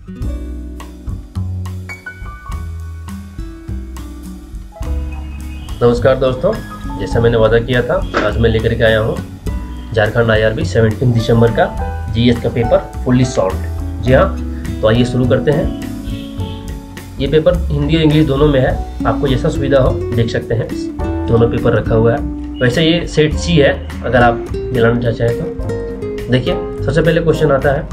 नमस्कार दोस्तों, जैसा मैंने वादा किया था आज मैं लेकर के आया हूँ झारखंड IRB 17 दिसंबर का GS का पेपर फुल्ली सॉल्व्ड। जी हाँ, तो आइए शुरू करते हैं। ये पेपर हिंदी और इंग्लिश दोनों में है, आपको जैसा सुविधा हो देख सकते हैं। दोनों पेपर रखा हुआ है। वैसे ये सेट C है, अगर आप दिलाना चाहें तो। देखिए, सबसे पहले क्वेश्चन आता है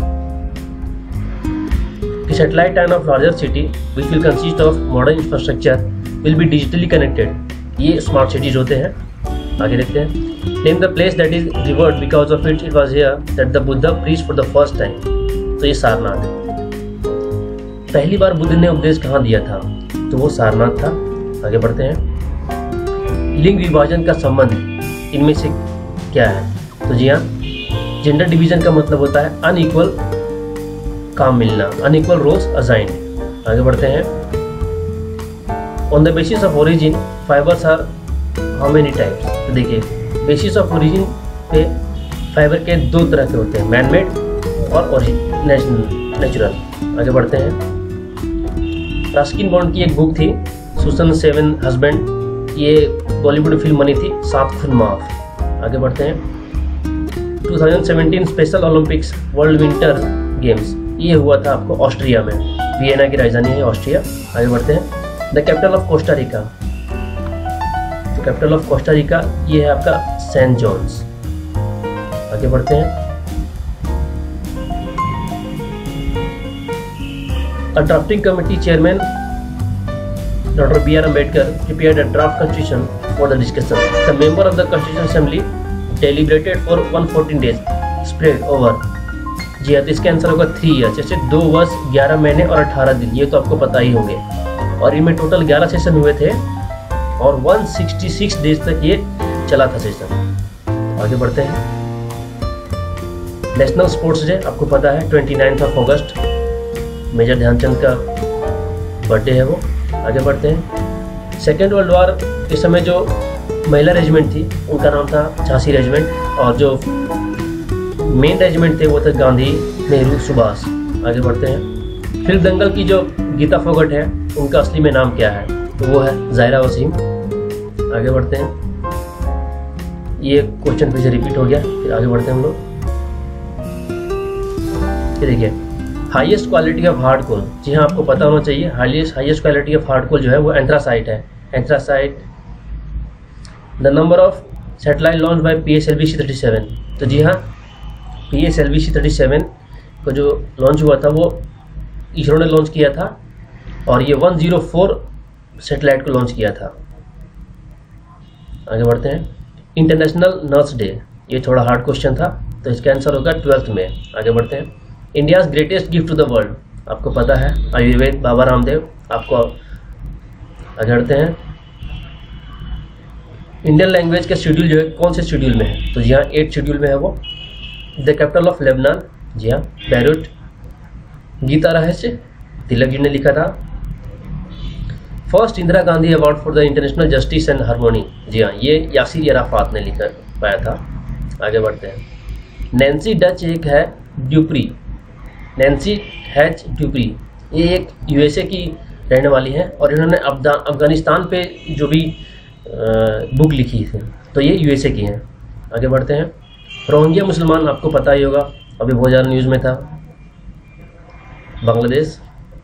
कि satellite time of larger city which will consist of modern infrastructure will be digitally connected. ये स्मार्ट सिटीज होते हैं। आगे देखते हैं। Name the place that is revered because of it was here that the Buddha preached for the first time. तो ये सारनाथ है। पहली बार बुद्ध ने उपदेश कहाँ दिया था? तो वो सारनाथ था। आगे बढ़ते हैं। लिंग विभाजन का संबंध इनमें से क्या है? तो जी हाँ, जेंडर डिवीजन का मतलब होता है अनइक्वल काम मिलना, अनइक्वल रोल्स असाइन्ड। आगे बढ़ते हैं। On the basis of origin fibres are how many types. तो देखिए, बेसिस ऑफ ओरिजिन पे फाइबर के दो तरह के होते हैं, मैन मेड और नेचुरल। आगे बढ़ते हैं। रस्किन बॉन्ड की एक बुक थी, सुसन सेवन हस्बैंड। ये बॉलीवुड फिल्म बनी थी, सात खून माफ। आगे बढ़ते हैं। 2017 special Olympics world winter games ये हुआ था आपको ऑस्ट्रिया में। वियना की राजधानी है ऑस्ट्रिया। आगे बढ़ते हैं। The capital of Costa Rica. तो कैपिटल ऑफ कोस्टा रिका ये है आपका सेंट जॉन्स। आगे बढ़ते हैं। A drafting committee chairman doctor B.R. Ambedkar prepared a draft constitution for the discussion. The member of the Constitutional Assembly deliberated for 114 days spread over। जी हाँ, तो इसका आंसर होगा 3 ईयर। जैसे 2 वर्ष 11 महीने और 18 दिन, ये तो आपको पता ही होंगे। और इनमें टोटल 11 सेशन हुए थे और 166 डेज तक ये चला था सेशन। आगे बढ़ते हैं। नेशनल स्पोर्ट्स डे आपको पता है 29 अगस्त, मेजर ध्यानचंद का बर्थडे है वो। आगे बढ़ते हैं। सेकेंड वर्ल्ड वॉर के समय जो महिला रेजिमेंट थी उनका नाम था झांसी रेजिमेंट, और जो मेन रेजिमेंट थे वो थे गांधी, नेहरू, सुभाष। आगे बढ़ते हैं। फिल्म दंगल की जो गीता फोगट है उनका असली में नाम क्या है? तो वो है ज़ाहिरा वसीम। आगे बढ़ते हैं। ये क्वेश्चन फिर से रिपीट हो गया, फिर आगे बढ़ते हैं हम लोग। देखिए, highest quality of hard coal. जी हाँ, आपको पता होना चाहिए highest quality of hard coal जो है वो एंथ्रासाइट है। Anthracite. The number of satellite launch by PSLV C-37। तो जी हाँ, PSLV C-37 को जो लॉन्च हुआ था वो इसरो ने लॉन्च किया था, और ये 104 सैटेलाइट को लॉन्च किया था। आगे बढ़ते हैं। इंटरनेशनल नर्स डे, ये थोड़ा हार्ड क्वेश्चन था, तो इसका आंसर होगा 12th में। आगे बढ़ते हैं। India's greatest gift to the world आपको पता है आयुर्वेद, बाबा रामदेव। आपको आगे बढ़ते हैं। इंडियन लैंग्वेज का शेड्यूल जो है कौन से शेड्यूल में है? तो जी हाँ, 8th शेड्यूल में है वो। द कैपिटल ऑफ लेबनान, जी हाँ, बैरूट। गीता रहस्य तिलक जी ने लिखा था। First Indira Gandhi award for the international justice and harmony, जी हाँ, ये यासिर अराफात ने लिखा पाया था। आगे बढ़ते हैं। नैन्सी डच एक है ड्यूप्री। नैन्सी हैच ड्यूप्री, ये एक USA की रहने वाली है, और इन्होंने अफगानिस्तान पे जो भी बुक लिखी थी तो ये USA की हैं। आगे बढ़ते हैं। रोहिंग्या मुसलमान आपको पता ही होगा, अभी बहुत ज़्यादा न्यूज़ में था, Bangladesh.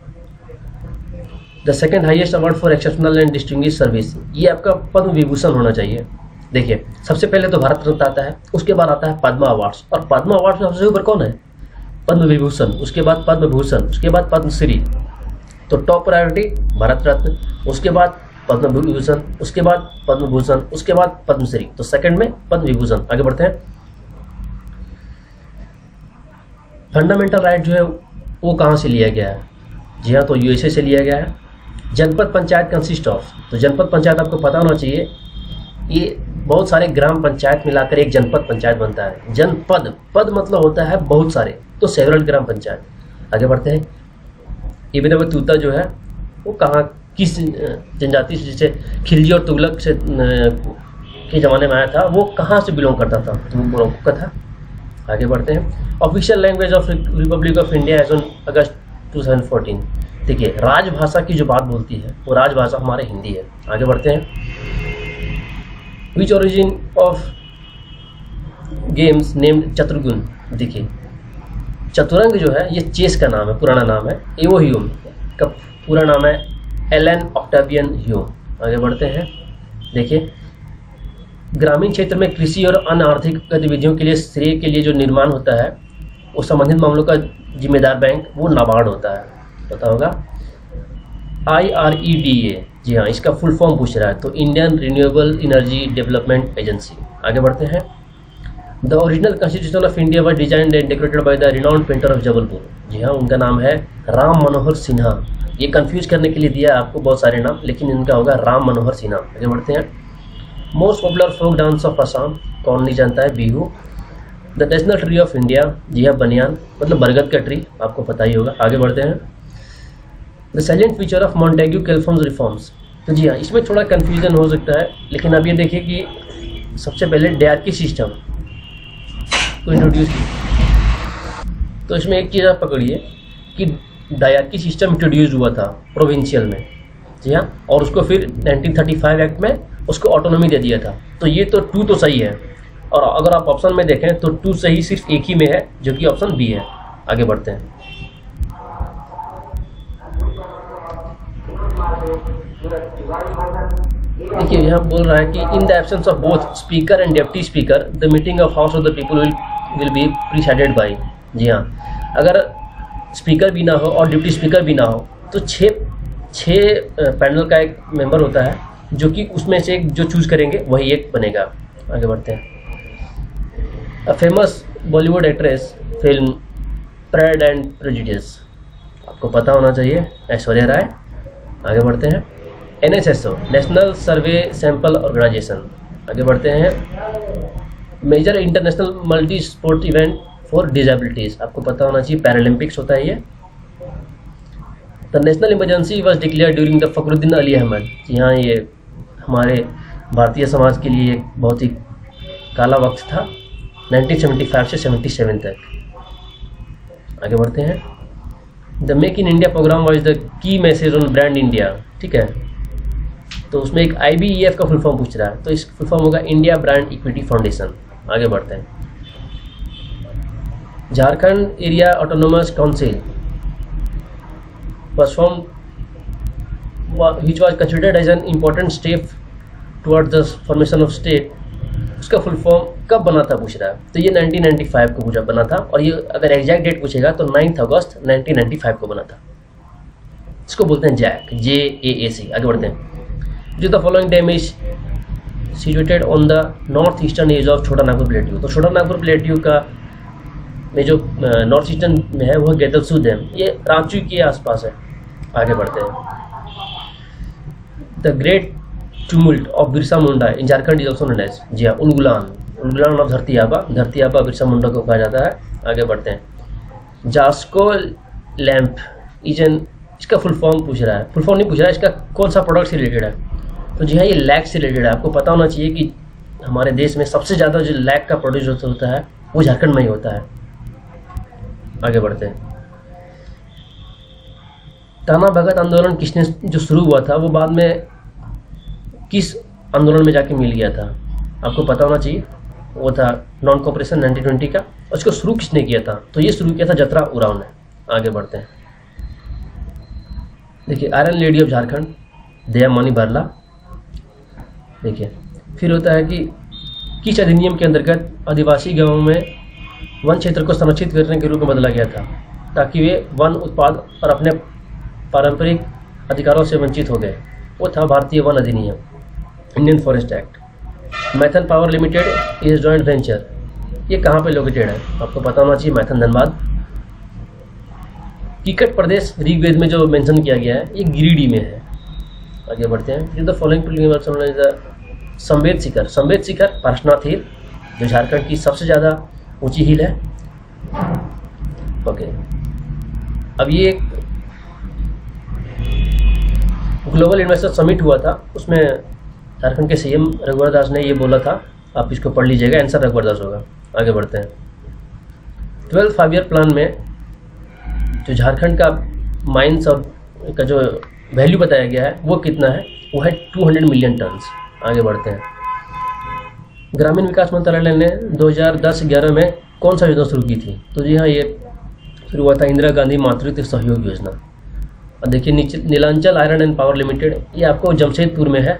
The second highest award for exceptional and distinguish service, ये आपका पद्म विभूषण होना चाहिए। देखिए, सबसे पहले तो भारत रत्न आता है, उसके बाद आता है पद्मा अवार्ड्स, और पद्मा अवार्ड्स में सबसे ऊपर कौन है? पद्म विभूषण, उसके बाद पद्म भूषण, उसके बाद पद्मश्री। तो टॉप प्रायोरिटी भारत रत्न, उसके बाद पद्म विभूषण, उसके बाद पद्म भूषण, उसके बाद पद्मश्री। तो सेकंड में पद्म विभूषण। आगे बढ़ते हैं। फंडामेंटल राइट जो है वो कहाँ से लिया गया है? जी हाँ, तो USA से लिया गया है। जनपद पंचायत कंसिस्ट ऑफ, तो जनपद पंचायत आपको पता होना चाहिए, ये बहुत सारे ग्राम पंचायत मिलाकर एक जनपद पंचायत बनता है। जनपद, पद मतलब होता है बहुत सारे, तो सेवरल ग्राम पंचायत। आगे बढ़ते हैं। इब्न बतूता जो है वो कहाँ, किस जनजाति से, जैसे खिलजी और तुगलक से के ज़माने में आया था, वो कहाँ से बिलोंग करता था? तो मोरक्को का था। आगे बढ़ते हैं। Official language of republic of India as on August 2014। देखिए, राजभाषा की जो बात बोलती है वो राजभाषा हमारे हिंदी है। आगे बढ़ते हैं। Which origin of games named Chaturgun. देखिए, चतुरंग जो है ये चेस का नाम है, पुराना नाम है। एवो ह्यूम का पूरा नाम है एलन ऑक्टावियन ह्यूम। आगे बढ़ते हैं। देखिए, ग्रामीण क्षेत्र में कृषि और अन्य आर्थिक गतिविधियों के लिए श्रेय के लिए जो निर्माण होता है वो संबंधित मामलों का जिम्मेदार बैंक वो नाबार्ड होता है, पता होगा। IREDA, जी हाँ, इसका फुल फॉर्म पूछ रहा है, तो Indian renewable energy development agency. आगे बढ़ते हैं। The original constitution of India was designed and decorated by the renowned painter of Jabalpur. जी हाँ, उनका नाम है राम मनोहर सिन्हा। ये कंफ्यूज करने के लिए दिया आपको बहुत सारे नाम, लेकिन इनका होगा राम मनोहर सिन्हा। आगे बढ़ते हैं। Most popular folk dance of Assam, कौन नहीं जानता है, Bihu. The national tree of India, जी हाँ, बनियान, मतलब बरगद का ट्री, आपको पता ही होगा। आगे बढ़ते हैं। The silent feature of Montagu कैल्फोन्स रिफॉर्म्स। तो जी हाँ, इसमें थोड़ा कन्फ्यूजन हो सकता है, लेकिन अब ये देखिए कि सबसे पहले डायरकी सिस्टम को इंट्रोड्यूस की। तो इसमें एक चीज़ आप पकड़िए कि डायरकी सिस्टम इंट्रोड्यूस हुआ था प्रोविंशियल में, जी हाँ, और उसको फिर 1935 एक्ट में उसको ऑटोनॉमी दे दिया था। तो ये तो 2 तो सही है, और अगर आप ऑप्शन में देखें तो 2 सही सिर्फ एक ही में है, जो कि ऑप्शन बी है। आगे बढ़ते हैं। देखिए, यहाँ बोल रहा है कि in the absence of both speaker and deputy speaker the meeting of house of the people will be presided by. जी हाँ, अगर स्पीकर भी ना हो और डिप्टी स्पीकर भी ना हो तो छः पैनल का एक मेंबर होता है, जो कि उसमें से एक जो चूज करेंगे वही एक बनेगा। आगे बढ़ते हैं। A famous Bollywood actress film pride and prejudice, आपको पता होना चाहिए, ऐश्वर्या राय। आगे बढ़ते हैं। NSSO, national survey sample organisation. आगे बढ़ते हैं। Major international multi sport event for disabilities, आपको पता होना चाहिए, पैरालंपिक्स होता है ये। The national emergency was declare during the Fakhruddin Ali Ahmed. जी हाँ, ये हमारे भारतीय समाज के लिए एक बहुत ही काला वक्त था, 1975 से 77 तक। आगे बढ़ते हैं। The make in India programme was the key message on brand India. ठीक है, तो उसमें एक IBEF का फुल फॉर्म पूछ रहा है, तो इस फुल फॉर्म होगा इंडिया ब्रांड इक्विटी फाउंडेशन। आगे बढ़ते हैं। Jharkhand area autonomous council was formed, which was considered as an important step towards the formation of state। उसका फुल फॉर्म कब बना था पूछ रहा है, तो ये 1995 को पूछा बना था, और ये अगर एग्जैक्ट डेट पूछेगा तो 9 अगस्त 1995 को बना था। इसको बोलते हैं जैक, JAAC। आगे बढ़ते हैं। जो the following dam is situated on the north eastern edge of Chota Nagpur plateau. तो छोटा नागपुर प्लेट्यू का में जो नॉर्थ ईस्टर्न में है वो गेदलसू डैम, ये रांची के आसपास है। आगे बढ़ते हैं। The great tumult of Birsa Munda in Jharkhand is also known as, जी हाँ, उलगुलान ऑफ धरती आबा बिरसा मुंडा को कहा जाता है। आगे बढ़ते हैं। जास्को लैम्प इज एन, इसका फुल फॉर्म पूछ रहा है, फुल फॉर्म नहीं पूछ रहा है, इसका कौन सा प्रोडक्ट से रिलेटेड है। तो जी हाँ, ये लैक से रिलेटेड है। आपको पता होना चाहिए कि हमारे देश में सबसे ज़्यादा जो लैक का प्रोड्यूस होता है वो झारखंड में ही होता है। आगे बढ़ते हैं। ताना भगत आंदोलन किसने जो शुरू हुआ था वो बाद में किस आंदोलन में जाके मिल गया था, आपको पता होना चाहिए। वो था नॉन कॉपरेशन 1920 का। उसको शुरू किसने किया था, तो ये शुरू किया था जतरा उराव ने। आगे बढ़ते हैं। देखिए, iron lady of Jharkhand Dayamani Barla. देखिए, फिर होता है कि किस अधिनियम के अंतर्गत आदिवासी गांवों में वन क्षेत्र को संरक्षित करने के रूप में बदला गया था, ताकि वे वन उत्पाद और अपने पारंपरिक अधिकारों से वंचित हो गए। वो था भारतीय वन अधिनियम, Indian forest act. Maithon power limited is joint venture, ये कहाँ पे लोकेटेड है, आपको पता होना चाहिए, मैथन धनबाद। टिकट प्रदेश ऋग्वेद में जो मेंशन किया गया है ये गिरिडीह में है। आगे बढ़ते हैं। द फॉलोइंग संवेद शिखर पार्श्वनाथ हिल, जो झारखंड की सबसे ज़्यादा ऊंची हिल है। ओके, अब ये एक ग्लोबल इन्वेस्टर समिट हुआ था, उसमें झारखंड के CM रघुवर दास ने ये बोला था, आप इसको पढ़ लीजिएगा, आंसर रघुवर दास होगा। आगे बढ़ते हैं। 12 5 ईयर प्लान में जो झारखंड का माइंस और का जो वैल्यू बताया गया है वो कितना है, वो है 200 मिलियन टन्स। आगे बढ़ते हैं। ग्रामीण विकास मंत्रालय ने 2010-11 में कौन सा योजना शुरू की थी? तो जी हाँ, ये शुरू हुआ था इंदिरा गांधी मातृत्व सहयोग योजना। और देखिए नीचे Neelachal iron and power limited, ये आपको जमशेदपुर में है।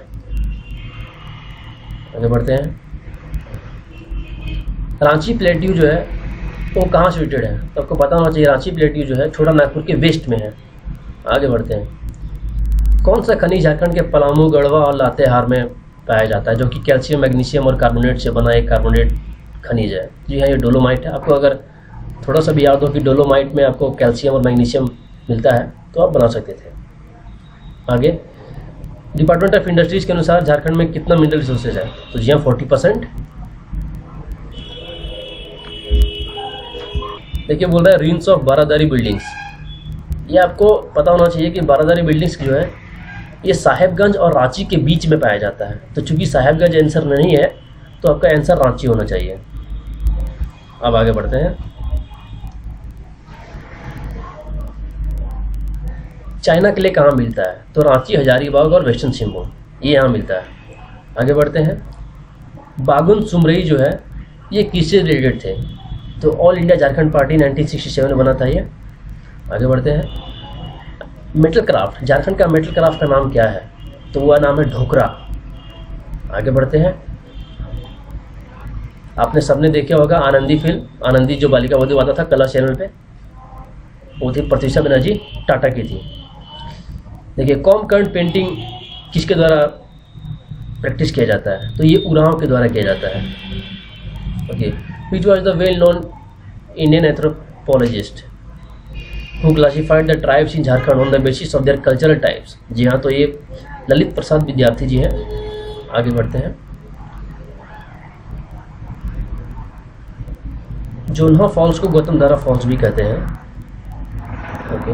आगे बढ़ते हैं। रांची प्लेट्यू जो है वो कहाँ सिचुएटेड है? तो आपको पता होना चाहिए, रांची प्लेट्यू जो है छोटा नागपुर के वेस्ट में है। आगे बढ़ते हैं। कौन सा खनिज झारखंड के पलामू, गढ़वा और लातेहार में पाया जाता है, जो कि कैल्शियम, मैग्नीशियम और कार्बोनेट से बना एक कार्बोनेट खनिज है? जी हाँ, ये डोलोमाइट है। आपको अगर थोड़ा सा भी याद हो कि डोलोमाइट में आपको कैल्शियम और मैग्नीशियम मिलता है तो आप बना सकते थे। आगे, डिपार्टमेंट ऑफ इंडस्ट्रीज के अनुसार झारखंड में कितना मिनरल रिसोर्सेज है? तो जी हाँ, 40%। देखिए बोल रहा है रूइंस ऑफ बारादारी बिल्डिंग्स। ये आपको पता होना चाहिए कि बारादारी बिल्डिंग्स जो है ये साहेबगंज और रांची के बीच में पाया जाता है। तो चूंकि साहेबगंज आंसर नहीं है तो आपका आंसर रांची होना चाहिए। अब आगे बढ़ते हैं। चाइना के लिए कहाँ मिलता है? तो रांची, हजारीबाग और वेस्टर्न सिंहभूम, ये यहाँ मिलता है। आगे बढ़ते हैं। बागुन सुमरई जो है ये किससे रिलेटेड थे? तो ऑल इंडिया झारखंड पार्टी 1967 में बना था ये। आगे बढ़ते हैं। मेटल क्राफ्ट, झारखंड का मेटल क्राफ्ट का नाम क्या है? तो वह नाम है ढोकरा। आगे बढ़ते हैं। आपने सबने देखा होगा आनंदी फिल्म, आनंदी जो बालिका वधू आता था कलर चैनल पे, वो थी प्रतिशा बनर्जी टाटा की थी। देखिए कॉम कर्ड पेंटिंग किसके द्वारा प्रैक्टिस किया जाता है? तो ये उरांव के द्वारा किया जाता है। Okay, which was the well known Indian anthropologist who classified the tribes in Jharkhand on the basis of their cultural types? जी हाँ, तो ये ललित प्रसाद विद्यार्थी जी हैं। आगे बढ़ते हैं। जोन्हा फॉल्स को गौतमधारा फॉल्स भी कहते हैं। ओके।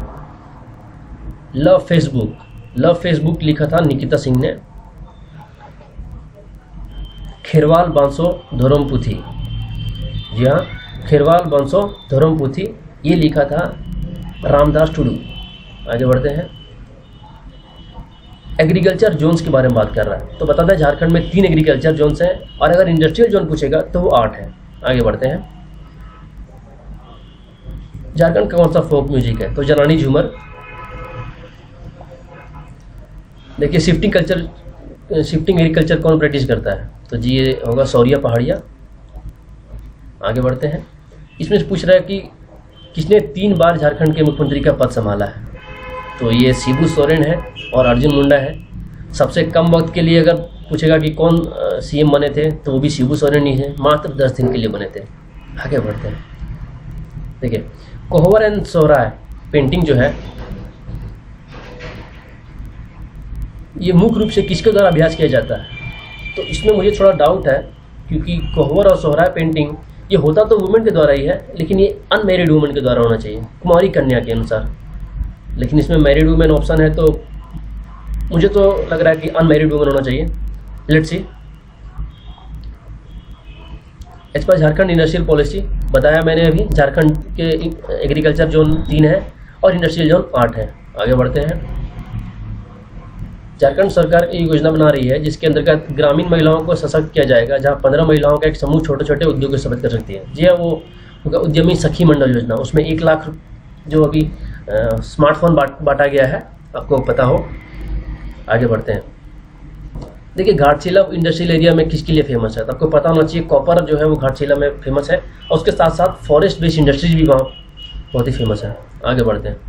लव फेसबुक लिखा था निकिता सिंह ने। खेरवाल बांसो धोरमपुथी, जी हाँ, खेरवाल बांसो धोरमपुथी, ये लिखा था रामदास टुडू। आगे बढ़ते हैं। एग्रीकल्चर जोन्स के बारे में बात कर रहा है। तो बता दें झारखंड में 3 एग्रीकल्चर जोन्स हैं और अगर इंडस्ट्रियल जोन पूछेगा तो वो 8 है। आगे बढ़ते हैं। झारखंड का कौन सा फोक म्यूजिक है? तो जनानी झूमर। देखिए शिफ्टिंग एग्रीकल्चर कौन प्रैक्टिस करता है? तो जी ये होगा सौरिया पहाड़िया। आगे बढ़ते हैं। इसमें से पूछ रहा है कि किसने 3 बार झारखंड के मुख्यमंत्री का पद संभाला है? तो ये शिबू सोरेन है और अर्जुन मुंडा है। सबसे कम वक्त के लिए अगर पूछेगा कि कौन सीएम बने थे तो वो भी शिबू सोरेन ही है, मात्र 10 दिन के लिए बने थे। आगे बढ़ते हैं। देखिए कोहबर एंड सोहराय पेंटिंग जो है ये मुख्य रूप से किसके द्वारा अभ्यास किया जाता है? तो इसमें मुझे थोड़ा डाउट है क्योंकि कोहबर और सोहराय पेंटिंग ये होता तो वुमेन के द्वारा ही है, लेकिन ये अनमैरिड वुमेन के द्वारा होना चाहिए, कुमारी कन्या के अनुसार। लेकिन इसमें मैरिड वुमेन ऑप्शन है तो मुझे तो लग रहा है कि अनमैरिड वुमेन होना चाहिए। Let's see. As per Jharkhand industrial policy बताया मैंने अभी, झारखंड के एग्रीकल्चर जोन 3 है और इंडस्ट्रियल जोन 8 है। आगे बढ़ते हैं। झारखंड सरकार एक योजना बना रही है जिसके अंतर्गत ग्रामीण महिलाओं को सशक्त किया जाएगा, जहां 15 महिलाओं का एक समूह छोटे छोटे उद्योग स्थापित कर सकती है। जी हाँ, वो उद्यमी सखी मंडल योजना, उसमें 1 लाख जो अभी स्मार्टफोन बांटा गया है, आपको पता हो। आगे बढ़ते हैं। देखिए घाटशिला इंडस्ट्रियल एरिया में किसके लिए फेमस है? तो आपको पता होना चाहिए कॉपर जो है वो घाटशिला में फेमस है और उसके साथ साथ फॉरेस्ट बेस्ड इंडस्ट्रीज भी वहाँ बहुत ही फेमस है। आगे बढ़ते हैं।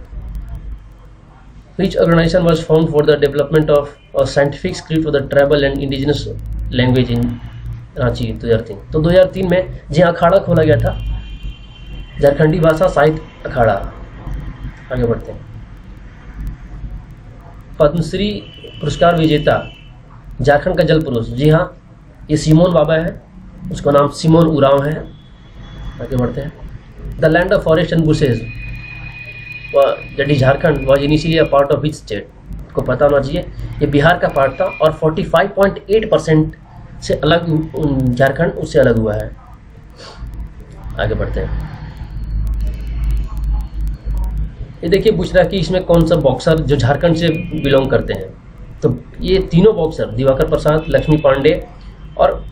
Which organization was formed for the development of a scientific script for the tribal and indigenous language in Ranchi 2003? तो 2003 में जी अखाड़ा खोला गया था, झारखंडी भाषा साहित्य अखाड़ा। आगे बढ़ते हैं। पद्मश्री पुरस्कार विजेता झारखंड का जल पुरुष, जी हाँ ये सिमोन बाबा है, उसका नाम सिमोन उरांव है। आगे बढ़ते हैं। The land of forest and bushes that is Jharkhand was initially a part of which state? को पता होना चाहिए ये बिहार का पार्ट था और 45.8% से अलग झारखंड उससे अलग हुआ है। आगे बढ़ते हैं। ये देखिए पूछ रहा है कि इसमें कौन सा बॉक्सर जो झारखंड से बिलोंग करते हैं। तो ये तीनों बॉक्सर दिवाकर प्रसाद, लक्ष्मी पांडे और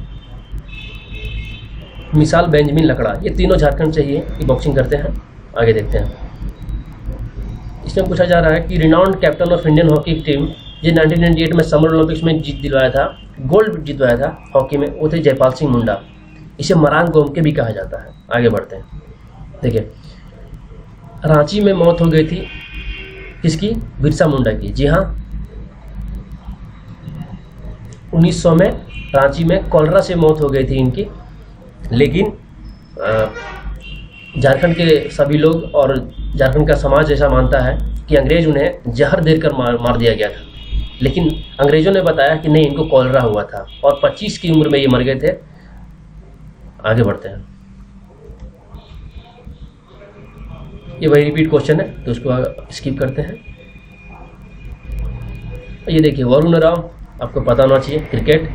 मिसाल बेंजामिन लकड़ा, ये तीनों झारखंड से ही ये बॉक्सिंग करते हैं। आगे देखते हैं। इसमें पूछा जा रहा है कि renowned captain of Indian hockey team जो 1998 में समर ओलंपिक्स में जीत दिलवाया था, गोल्ड जितवाया था हॉकी में, वो थे जयपाल सिंह मुंडा। इसे मरांग गोमके भी कहा जाता है। आगे बढ़ते हैं। देखिए, रांची में मौत हो गई थी किसकी? बिरसा मुंडा की। जी हाँ, 1900 में रांची में कॉलरा से मौत हो गई थी इनकी। लेकिन झारखंड के सभी लोग और झारखंड का समाज ऐसा मानता है कि अंग्रेज उन्हें जहर देकर मार दिया गया था। लेकिन अंग्रेजों ने बताया कि नहीं, इनको कॉलरा हुआ था और 25 की उम्र में ये मर गए थे। आगे बढ़ते हैं। ये वही रिपीट क्वेश्चन है तो उसको स्किप करते हैं। ये देखिए, वरुण राव, आपको पता होना चाहिए, क्रिकेट।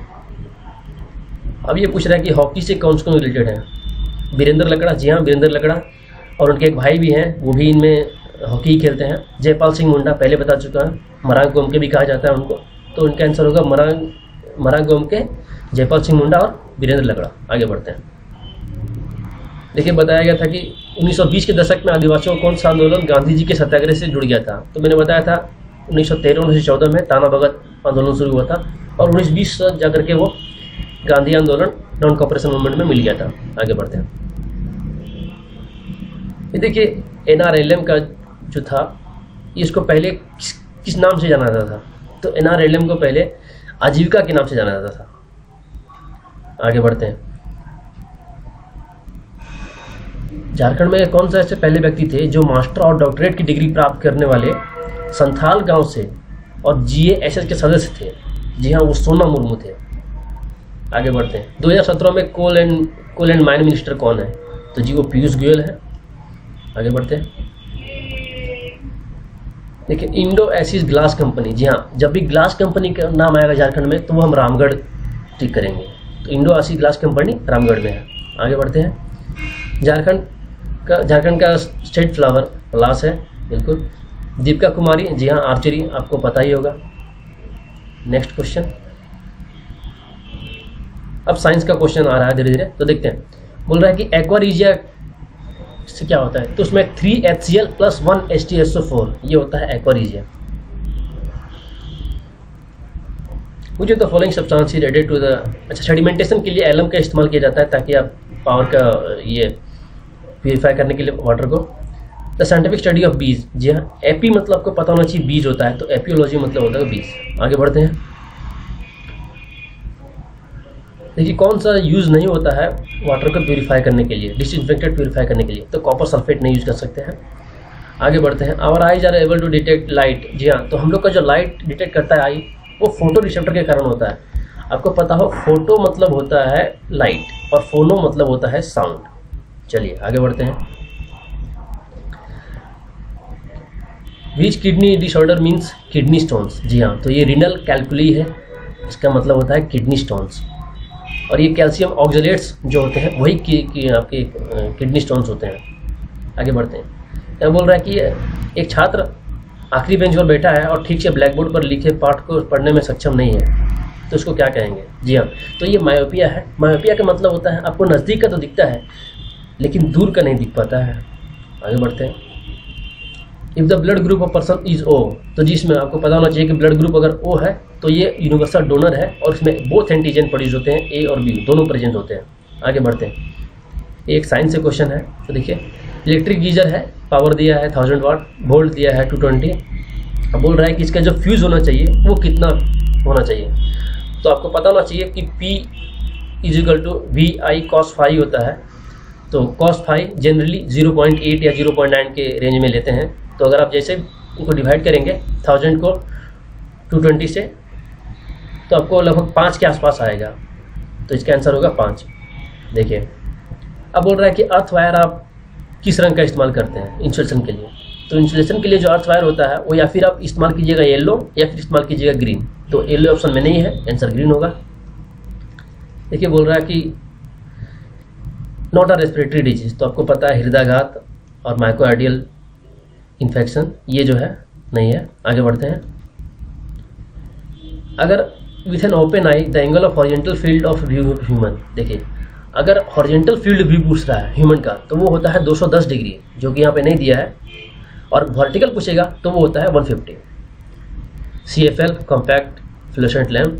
अब ये पूछ रहा है कि हॉकी से कौन कौन रिलेटेड है? वीरेंद्र लकड़ा। जी हाँ, वीरेंद्र लकड़ा, और उनके एक भाई भी हैं, वो भी इनमें हॉकी खेलते हैं। जयपाल सिंह मुंडा पहले बता चुका है, मरांग गोमके भी कहा जाता है उनको। तो उनका आंसर होगा मरांग गोमके, जयपाल सिंह मुंडा और वीरेंद्र लकड़ा। आगे बढ़ते हैं। देखिए, बताया गया था कि 1920 के दशक में आदिवासियों का कौन सा आंदोलन गांधी जी के सत्याग्रह से जुड़ गया था? तो मैंने बताया था 1913-1914 में ताना भगत आंदोलन शुरू हुआ था और 1920 जाकर के वो गांधी आंदोलन नॉन कॉपरेशन मूवमेंट में मिल गया था। आगे बढ़ते हैं। ये देखिए, NRLM का जो था, इसको पहले किस नाम से जाना जाता था? तो NRLM को पहले आजीविका के नाम से जाना जाता था। आगे बढ़ते हैं। झारखंड में कौन सा ऐसे पहले व्यक्ति थे जो मास्टर और डॉक्टरेट की डिग्री प्राप्त करने वाले संथाल गांव से और GASS के सदस्य थे? जी हाँ, वो सोना मुर्मू थे। आगे बढ़ते हैं। 2017 में कोल एंड माइन मिनिस्टर कौन है? तो जी वो पीयूष गोयल है। आगे बढ़ते हैं। देखिए, इंडो एसिस ग्लास कंपनी। जी हाँ, जब भी ग्लास कंपनी का नाम आएगा झारखंड में तो वो हम रामगढ़ टिक करेंगे। तो Indo Asahi glass company Ramgarh में है। आगे बढ़ते हैं। झारखंड का स्टेट फ्लावर पलाश है, बिल्कुल। दीपिका कुमारी, जी हाँ, आर्चरी, आपको पता ही होगा। Next question. अब साइंस का क्वेश्चन आ रहा है धीरे धीरे, तो देखते हैं। बोल रहा है कि एक्वारीजिया से क्या होता है? तो उसमें 3HCl + 1 H2SO4, ये होता है एक्वारीजिया। मुझे तो following substance related to the, अच्छा, सेडिमेंटेशन के लिए एलम का इस्तेमाल किया जाता है ताकि आप पावर का ये प्यूरिफाई करने के लिए वाटर को। द साइंटिफिक स्टडी ऑफ बीज। जी हाँ, एपी मतलब आपको पता होना चाहिए बीज होता है, तो एपियोलॉजी मतलब होता है बीज। आगे बढ़ते हैं। देखिए, कौन सा यूज़ नहीं होता है वाटर को प्यूरिफाई करने के लिए, डिसइंफेक्टेड प्यूरिफाई करने के लिए? तो कॉपर सल्फेट नहीं यूज़ कर सकते हैं। आगे बढ़ते हैं। Our eyes are able to detect light. जी हाँ, तो हम लोग का जो लाइट डिटेक्ट करता है आई, वो फोटो रिसेप्टर के कारण होता है। आपको पता हो, फोटो मतलब होता है लाइट और फोनो मतलब होता है साउंड। चलिए आगे बढ़ते हैं। Which kidney disorder means kidney stones. जी हाँ, तो ये रिनल कैल्कुली है, इसका मतलब होता है किडनी स्टोन्स। और ये कैल्शियम ऑक्जेलेट्स जो होते हैं वही आपके किडनी स्टोन्स होते हैं। आगे बढ़ते हैं। क्या बोल रहा है कि एक छात्र आखिरी बेंच पर बैठा है और ठीक से ब्लैक बोर्ड पर लिखे पाठ को पढ़ने में सक्षम नहीं है, तो उसको क्या कहेंगे? जी हाँ, तो ये मायोपिया है। मायोपिया का मतलब होता है आपको नज़दीक का तो दिखता है लेकिन दूर का नहीं दिख पाता है। आगे बढ़ते हैं। If the blood group of person is O, तो जिसमें आपको पता होना चाहिए कि ब्लड ग्रुप अगर O है तो ये यूनिवर्सल डोनर है और इसमें बोथ एंटीजन प्रोड्यूस होते हैं, A और B दोनों प्रेजेंट होते हैं। आगे बढ़ते हैं। एक साइंस से क्वेश्चन है, तो देखिए, इलेक्ट्रिक गीजर है, पावर दिया है 1000 वाट, वोल्ट दिया है 220। अब बोल रहा है कि इसका जो फ्यूज़ होना चाहिए वो कितना होना चाहिए? तो आपको पता होना चाहिए कि P = VI cos phi होता है। तो cos phi जनरली 0.8 या 0.9 के रेंज में लेते हैं। तो अगर आप जैसे इनको डिवाइड करेंगे 1000 को 220 से, तो आपको लगभग 5 के आसपास आएगा। तो इसका आंसर होगा 5। देखिए, अब बोल रहा है कि अर्थ वायर आप किस रंग का इस्तेमाल करते हैं इंसुलेशन के लिए? तो इंसुलेशन के लिए जो अर्थ वायर होता है वो या फिर आप इस्तेमाल कीजिएगा येलो या फिर इस्तेमाल कीजिएगा ग्रीन। तो येलो ऑप्शन में नहीं है, आंसर ग्रीन होगा। देखिए, बोल रहा है कि नॉट अ रेस्पिरेटरी डिजीज, तो आपको पता है हृदयाघात और माइकोकार्डियल इन्फेक्शन, ये जो है नहीं है। आगे बढ़ते हैं। अगर with an open eye the angle of horizontal field of view of human, देखिए अगर हॉरिजेंटल फील्ड व्यू पूछ रहा है ह्यूमन का तो वो होता है 210 डिग्री, जो कि यहाँ पे नहीं दिया है, और वर्टिकल पूछेगा तो वो होता है 150। CFL compact fluorescent lamp.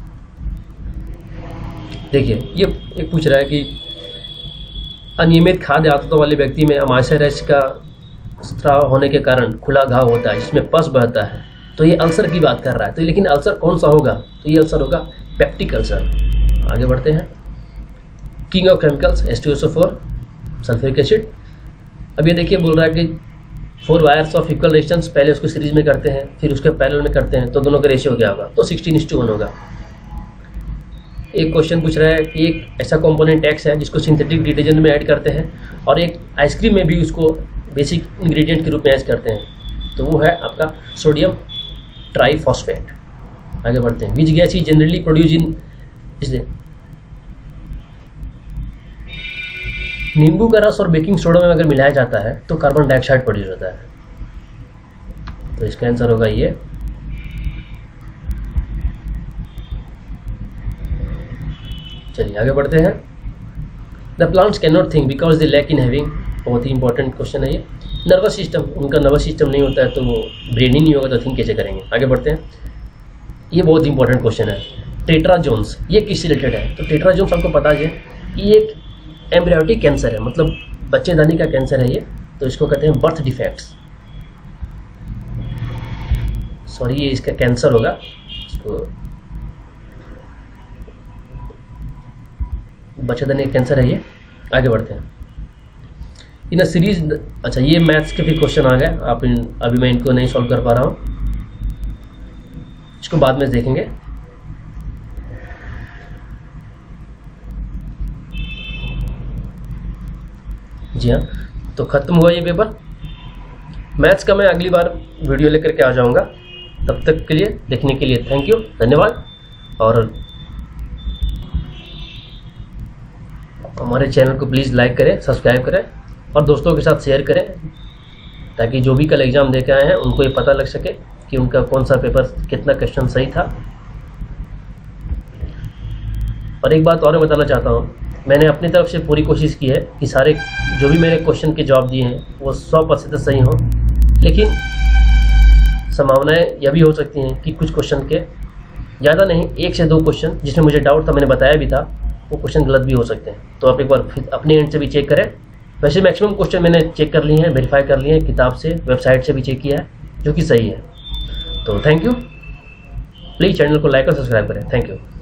देखिए ये पूछ रहा है कि अनियमित खाद्य आदतों वाले व्यक्ति में अमाशय रस का स्राव होने के कारण खुला घाव होता है जिसमें पस बहता है, तो ये अल्सर की बात कर रहा है। तो लेकिन अल्सर कौन सा होगा, तो ये अल्सर होगा पेप्टिक अल्सर। आगे बढ़ते हैं। King of chemicals H2SO4 sulphuric acid. अब ये देखिए बोल रहा है कि 4 वायर्स ऑफ इक्वल रेजिस्टेंस, पहले उसको सीरीज में करते हैं फिर उसके पैरेलल में करते हैं, तो दोनों का रेशियो क्या होगा, तो 16:1 होगा। एक क्वेश्चन पूछ रहा है कि एक ऐसा कंपोनेंट X है जिसको सिंथेटिक डिटर्जेंट में ऐड करते हैं और एक आइसक्रीम में भी उसको बेसिक इंग्रेडिएंट के रूप में ऐड करते हैं, तो वो है आपका सोडियम ट्राइफॉस्फेट। आगे बढ़ते हैं। Which gas is generally produce in, इसलिए नींबू का रस और बेकिंग सोडा में अगर मिलाया जाता है तो कार्बन डाइऑक्साइड प्रोड्यूस होता है, तो इसका आंसर होगा ये। चलिए आगे बढ़ते हैं। The plants can not think because they lack in having, बहुत ही इंपॉर्टेंट क्वेश्चन है ये। नर्वस सिस्टम, उनका नर्वस सिस्टम नहीं होता है तो वो ब्रेन ही नहीं होगा तो थिंक कैसे करेंगे। आगे बढ़ते हैं। ये बहुत इंपॉर्टेंट क्वेश्चन है। टेट्राजोन्स ये किससे रिलेटेड है, तो टेट्राजोन्स आपको पता है ये एक एम्ब्रियोटिक कैंसर है, मतलब बच्चेदानी का कैंसर है ये, तो इसको कहते हैं बर्थ डिफेक्ट्स। सॉरी ये इसका कैंसर होगा, इसको बच्चेदानी का कैंसर है ये। आगे बढ़ते हैं। इन अ सीरीज, अच्छा ये मैथ्स के भी क्वेश्चन आ गए, आप अभी मैं इनको नहीं सॉल्व कर पा रहा हूँ, इसको बाद में देखेंगे। जी हाँ, तो ख़त्म हुआ ये पेपर। मैथ्स का मैं अगली बार वीडियो लेकर के आ जाऊँगा। तब तक के लिए देखने के लिए थैंक यू, धन्यवाद। और हमारे चैनल को प्लीज़ लाइक करें, सब्सक्राइब करें और दोस्तों के साथ शेयर करें, ताकि जो भी कल एग्ज़ाम दे के आए हैं उनको ये पता लग सके कि उनका कौन सा पेपर कितना क्वेश्चन सही था। और एक बात और बताना चाहता हूँ, मैंने अपनी तरफ से पूरी कोशिश की है कि सारे जो भी मेरे क्वेश्चन के जवाब दिए हैं वो 100% सही हों, लेकिन संभावनाएं यह भी हो सकती हैं कि कुछ क्वेश्चन के ज़्यादा नहीं 1 से 2 क्वेश्चन जिसमें मुझे डाउट था, मैंने बताया भी था, वो क्वेश्चन गलत भी हो सकते हैं। तो आप एक बार फिर अपने एंड से भी चेक करें। वैसे मैक्सिमम क्वेश्चन मैंने चेक कर लिए हैं, वेरीफाई कर लिए हैं, किताब से वेबसाइट से भी चेक किया है, जो कि सही है। तो थैंक यू। प्लीज़ चैनल को लाइक और सब्सक्राइब करें। Thank you.